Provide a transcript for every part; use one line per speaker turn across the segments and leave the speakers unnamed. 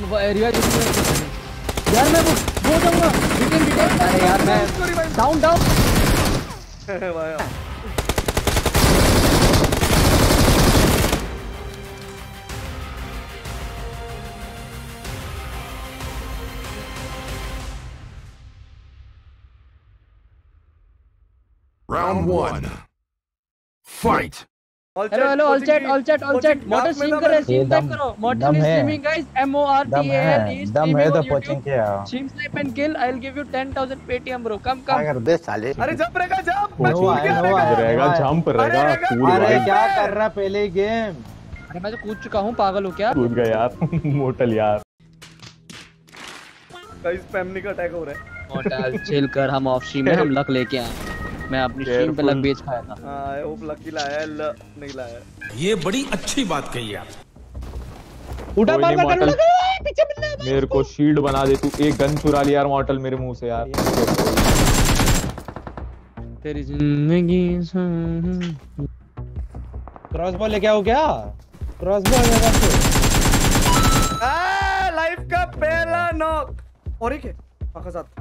Revive यार मैं वो जाऊंगा डिटेन। अरे यार मैं डाउन भाई
Round 1. Fight.
Hello all chat Mortal stream कर रहे हैं, स्ट्रीम टाइप करो। Mortal is streaming guys, MORTAL is
दम है तो कोचिंग के आओ।
Stream snipe and kill, I will give you 10,000 Paytm bro. कम
कर दे साले।
अरे जंप रहेगा जंप
रहेगा जंप रहेगा कूद।
अरे क्या कर रहा पहले ही गेम।
अरे मैं तो कूद चुका हूं, पागल हो क्या?
कूद गया यार मोटल यार।
गाइस स्पैमनी का अटैक हो रहा है।
मोटल चिल कर, हम ऑफ स्ट्रीम में हम लक लेके आए। मैं अपनी स्ट्रीम पे लक बेच खाया था।
आई होप लकी लाया नहीं लाया।
ये बड़ी अच्छी बात कही आप।
उठा मार करने लगा पीछे मिलना।
मेरे को शील्ड बना दे तू। एक गन चुरा लिया यार मॉर्टल मेरे मुंह से यार।
तेरी जिंदगी
क्रॉसबो लेके आओ क्या? क्रॉसबो मेरे पास।
लाइफ का पहला नॉक। और एक है आखा साथ।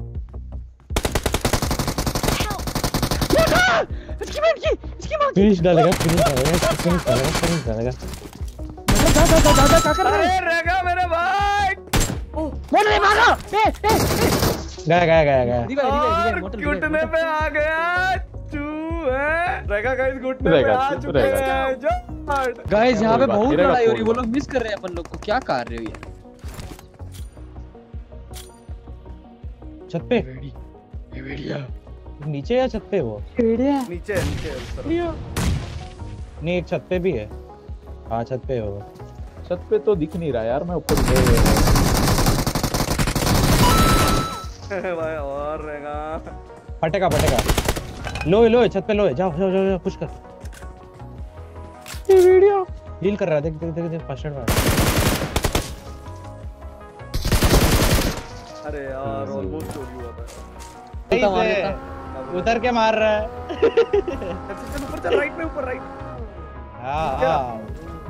इसकी मार
फिनिश डालेगा।
दादा क्या कर रहा है?
अरे रहेगा मेरे भाई।
मोटर ने मारा।
गया।
रिवाइव
मोटर घुटने पे आ गया। तू है रहेगा गाइस, घुटने पे आ चुके हैं जो।
गाइस यहां पे बहुत लड़ाई हो रही है, वो लोग मिस कर रहे हैं अपन लोग को। क्या कर रहे हो यार?
छत पे नीचे या छत पे? वो
नीचे
नहीं, एक छत पे भी है। हाँ छत पे होगा।
छत पे तो दिख नहीं रहा यार, मैं ऊपर
भाई और रहेगा।
फटेगा लो छत पे लो। जाओ पुश कर। ये वीडियो हील कर रहा है। देख फर्स्ट एड मार।
अरे यार ऑलमोस्ट चोरी हुआ था।
उतर के मार रहा है।
चल ऊपर चल, राइट में ऊपर राइट।
हाँ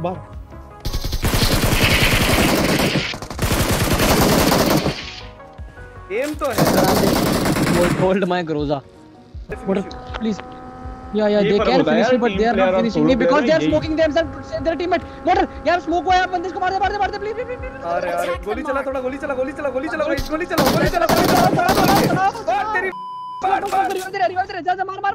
एम तो है।
Hold my Groza please. Yeah, they can finish me, but they are not finishing me because they are smoking themselves and their teammate. Motor, यार smoke हुआ यार, बंदे इसको मार दे please.
अरे गोली चला थोड़ा, गोली चला गाइस, गोली चला। तेरी
रिवाइव दे, जा मार।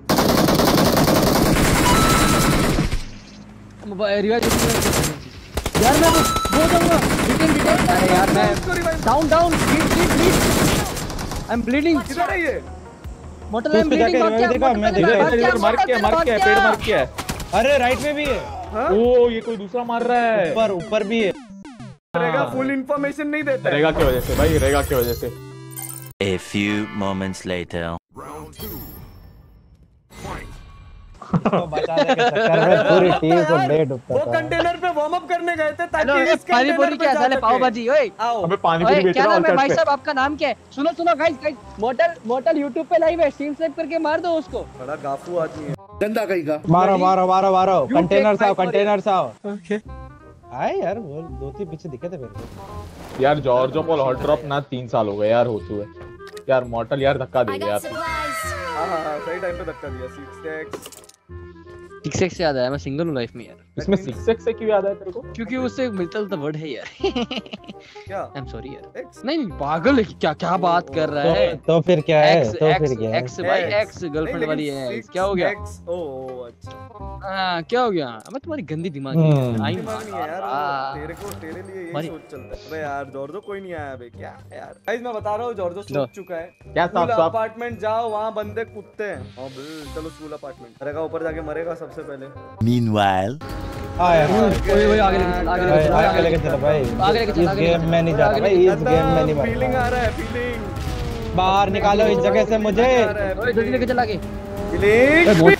रिवाइव यार मैं वो जाऊंगा डिटेन। अरे यार मैं down bleed. I am bleeding.
किधर है ये?
Mortal line bleeding.
मार के पेड़ मार के।
अरे राइट में भी है।
ओ ये कोई दूसरा मार रहा है।
ऊपर भी है।
रेगा फुल इंफॉर्मेशन नहीं देता है।
रेगा की वजह से भाई, रेगा की वजह से।
A few moments later.
Round 2. Fight.
बचा के चक्कर में पूरी टीम को लेट उठता
वो कंटेनर पे वार्म अप करने गए थे ताकि इस
पानी पूरी क्या साले पाव भाजी। ओए
अबे पानी पूरी बेच रहा है
भाई साहब, आपका नाम क्या है? सुनो गाइस, मोटल YouTube पे लाइव है, स्ट्रीम स्नाइप करके मार दो उसको।
बड़ा गाफू आदमी है।
गंदा कहीं का।
मारो। कंटेनर साव। ओके आए यार, वो दो तीन पीछे दिखे थे मेरे को
यार। जॉर्जो पॉल हॉट ड्रॉप ना 3 साल हो गए यार होते हुए यार। मॉर्टल यार धक्का दे यार।
हां सही टाइम पे धक्का दिया।
6x से याद आया, मैं सिंगल हूं लाइफ में यार।
इसमें 6x से क्यों याद आया तेरे को?
क्योंकि उससे मिलता जुलता वर्ड है यार।
क्या?
आई एम सॉरी यार। नहीं पागल है, क्या बात कर रहा है?
तो फिर क्या है?
एक्स भाई, एक्स गर्लफ्रेंड वाली है। क्या हो गया?
ओह अच्छा।
हां क्या हो गया? मैं तुम्हारी गंदी दिमाग
नहीं है यार। तेरे लिए यही सोच चलता है। अबे यार जॉर्जो कोई नहीं आया बे। क्या यार गाइस, मैं बता रहा हूं जॉर्जो सूख चुका है।
क्या साफ
अपार्टमेंट जाओ, वहां बंदे कूदते हैं। चलो स्कूल अपार्टमेंट रहेगा, ऊपर जाके मरेगा सबसे पहले।
Meanwhile.
ओए आगे लेके चलो भाई।
इस गेम में नहीं जा रहा भाई, इस गेम में नहीं।
फीलिंग आ रहा है, फीलिंग।
बाहर निकालो इस जगह से मुझे।
ओए जल्दी लेके चल आगे।
फीलिंग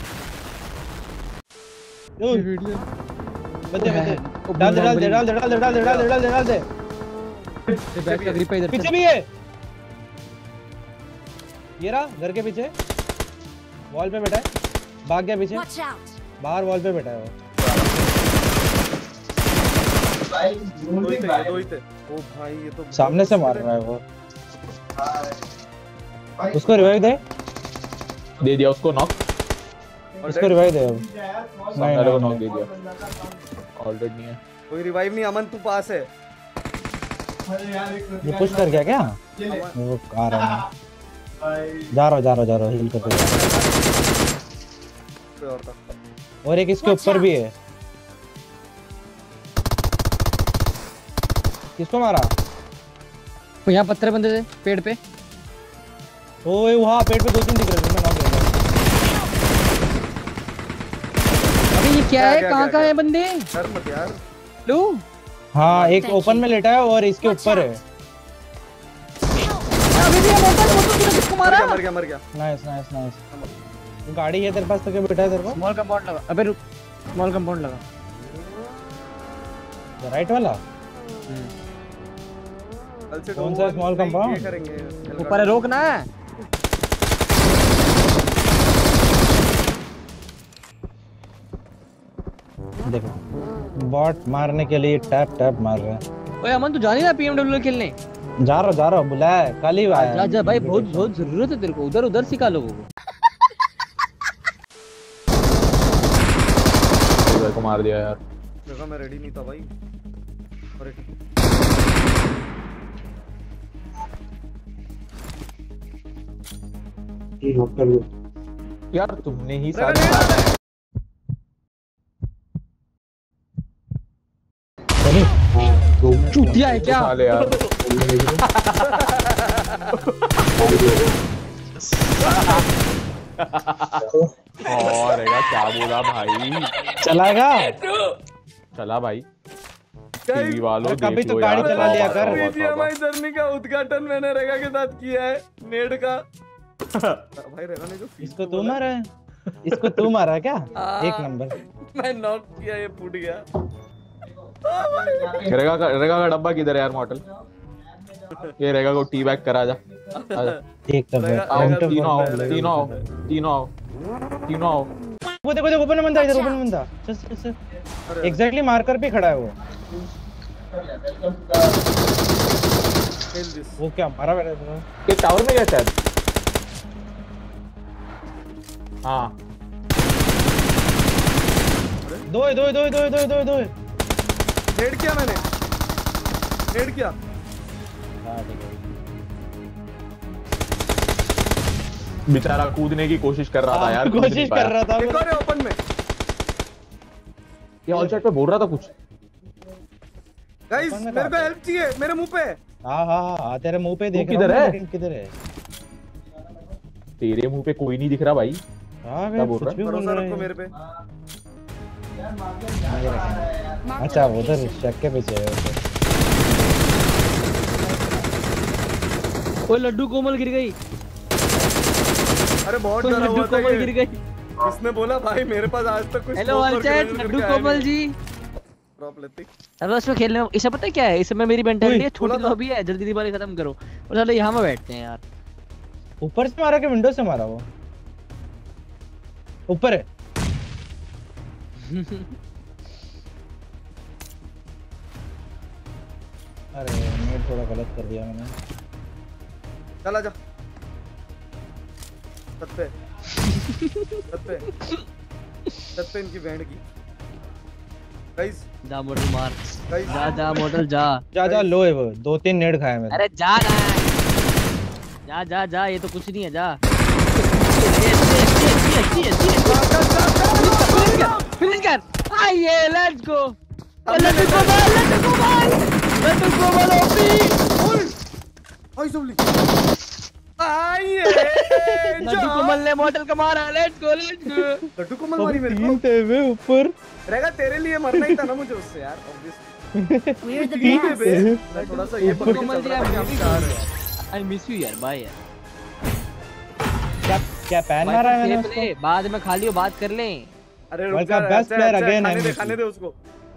डाल दे। पीछे भी है। ये रहा घर के पीछे, वॉल पे बैठा है। भाग गया पीछे, बाहर वॉल पे बैठा है वो।
दो ही थे। ओ भाई ये तो
सामने से मार रहा है वो। उसको रिवाइव दे
दिया उसको नॉक।
इसको रिवाइव दे अब।
सामने को नॉक दे दिया। ऑलरेडी नहीं है
कोई रिवाइव नहीं। अमन तू पास है।
ये पुश कर गया क्या? वो आ रहा है। जा रहा हील करके जा रहा। और एक इसके ऊपर भी है। किसको मारा?
वो यहाँ पत्थर बंदे थे पेड़ पे।
ओए वहाँ पेड़ पे 2-3 दिख रहे थे। मैं नॉक गया।
अबे ये क्या है? कहाँ है बंदे?
डर मत यार।
लो
हाँ एक ओपन में लेटा है और इसके ऊपर है।
अबे भी मोटर किसको मारा?
मर गया।
नाइस। गाड़ी है तेरे पास तो क्या बैठा है तेरे पास?
स्मॉल कंपाउंड लगा। अबे रुक, स्मॉल कंपाउंड लगा।
राइट वाला? कौन सा स्मॉल कंपाउंड?
ऊपर है, रोक ना।
देखो बॉट मारने के लिए टैप मार रहा है।
ओए अमन तू जा नहीं रहा पीएमडब्ल्यू खेलने?
जा रहा बुलाया है, कल ही आया।
जा भाई, बहुत जरूरत है तेरे को। उधर सिखा लोगों को।
को मार दिया यार।
देखा मैं रेडी नहीं था भाई। अरे
यार तुमने ही साथ
चूतिया है क्या?
साले यार। और रहेगा क्या बोला भाई? चला भाई। टीवी वालों
कभी तो गाड़ी चला लिया कर।
बीजीएमआई जर्नी का उद्घाटन मैंने रेगा के साथ किया है। नेड का भाई रेगा ने जो
इसको तू मारा है? इसको तू मारा क्या? एक नंबर।
मैं नॉक किया, ये फूट गया।
रेगा का डब्बा किधर है यार मॉडल? ये रेगा को टी बैग करा जा।
एक नंबर।
तीनों आओ।
वो देखो ओपन में बंदा, इधर ओपन में बंदा। चल एग्जैक्टली मार्कर पे खड़ा है वो। वो क्या मारा मैंने?
ये टावर में गया शायद। हाँ
दो।
हेड किया मैंने। हेड किया।
बेचारा कूदने की कोशिश कर रहा था यार।
कोशिश कर रहा था।
एक और है ओपन में।
ये ऑल साइड पे बोल रहा था कुछ।
गाइस मेरे को हेल्प चाहिए। मेरे मुंह पे।
हाँ तेरे मुंह पे देख
किधर है?
किधर है?
तेरे मुंह पे कोई नहीं दिख रहा भाई।
क्या बोल रहा है?
भरोसा रखो मेरे पे।
अच्छा उधर शक के पीछे है।
कोई लड्डू कोमल गिर गई।
अरे बहुत डरा हुआ था।
कोमल गिर गई।
इसने बोला भाई मेरे पास आज तक कुछ।
Hello all chat, Laddu Komal ji.
Drop लेती।
अब इसमें खेलने में इसे पता है क्या है? इसमें मेरी मेंटालिटी है छोटी लॉबी है, जल्दी दिवाली खत्म करो और साले यहाँ में बैठते हैं यार।
ऊपर से मारा कि विंडो से मारा? वो ऊपर है। अरे नेट थोड़ा गलत कर दिया मैंने।
चल आजा। छत पे इनकी बैंड की। गाइस
जा मोटर मार।
गाइस
जा मोटर जा।
लो है वो। 2-3 नेट खाए मैंने।
अरे जा ये तो कुछ नहीं है। जा फिनिश कर। आइए let's go. Laddu Komal OP.
आई सबली। आइए
लड्डू कोमल ने मॉडल का मारा। Let's go.
लड्डू कोमल मारी मेरे को।
3 थे वे ऊपर।
रहेगा तेरे लिए मरना ही था ना मुझे उससे यार। ऑब्वियसली मैं थोड़ा सा ये पकड़ के चल रहा था।
आई मिस यू यार। बाय यार।
क्या पैन मारा है मैंने उसको?
बाद में खाली हो बात कर लें।
अरे रुक जा।
बेस्ट प्लेयर अगेन है।
खाने दे उसको।